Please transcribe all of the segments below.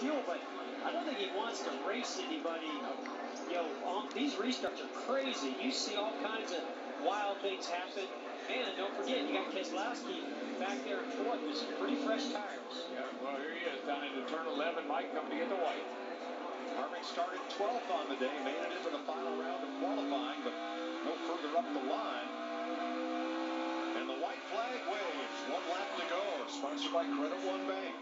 fuel, but I don't think he wants to race anybody. These restarts are crazy. You see all kinds of wild things happen. And don't forget, you got Keselowski back there in fourth with some pretty fresh tires. Yeah, well, here he is down into turn 11. Mike coming to get the white. Harvick started 12th on the day, made it into the final round of qualifying, but no further up the line. And the white flag waves. 1 lap to go. Sponsored by Credit One Bank.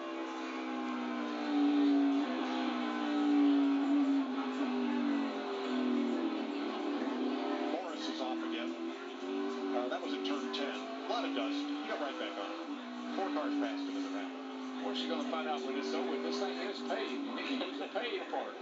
Morris is off again. That was at turn 10. A lot of dust. He got right back on. 4 cars passed him in the round. Of course, you're going to find out when it's over. This thing is paid. You need to use the paid part.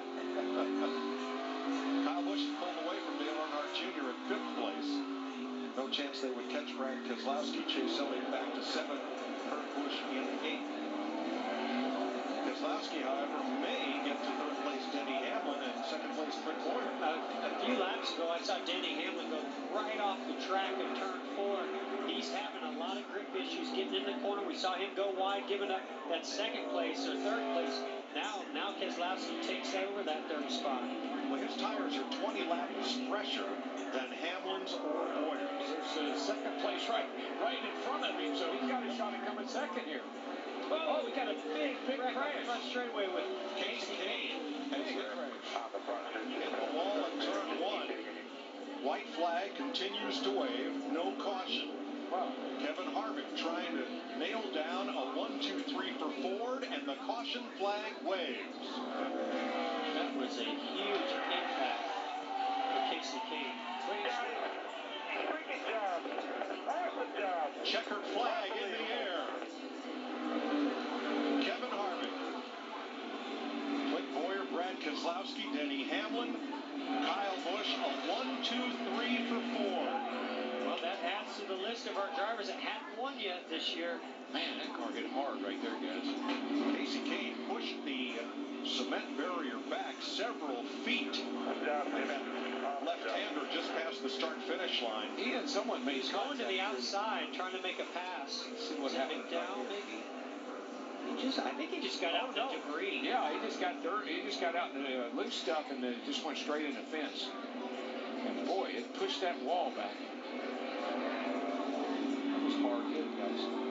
Kyle Busch pulled away from Dale Earnhardt Jr. at 5th place. No chance they would catch Brad Keselowski. Chase Elliott back to 7th. Kurt Busch in 8th. Keselowski, however, may get to 3rd place Denny Hamlin and 2nd place Rick Boyer. A few laps ago, I saw Denny Hamlin go right off the track in turn 4. He's having a lot of grip issues getting in the corner. We saw him go wide, giving up that 2nd place or 3rd place. Now Keselowski takes over that 3rd spot. Well, his tires are 20 laps fresher than Hamlin's or Boyer's. There's a 2nd place right in front of him, so he's got a shot at coming 2nd here. Oh, we got a big crash. Front straightaway with Casey Kane Has hit crash. hit the wall in turn 1. White flag continues to wave. No caution. Wow. Kevin Harvick trying to nail down a 1-2-3 for Ford, and the caution flag waves. That was a huge impact for Casey Kane. Awesome job. Checkered flag in the air. Kevin Harvick. Clint Boyer, Brad Keselowski, Denny Hamlin, Kyle Busch, a 1-2-3 for Ford. Well, that adds to the list of our drivers that hadn't won yet this year. Man, that car hit hard right there, guys. Casey Kane pushed the cement barrier back several feet. Left-hander just past the start-finish line. He and someone made He's going to the outside, trying to make a pass. See what happened down, maybe. I think he just got out in the debris. Yeah, he just got dirt. He just got out in the loose stuff and then just went straight in the fence. And boy, it pushed that wall back. That was hard hit, guys.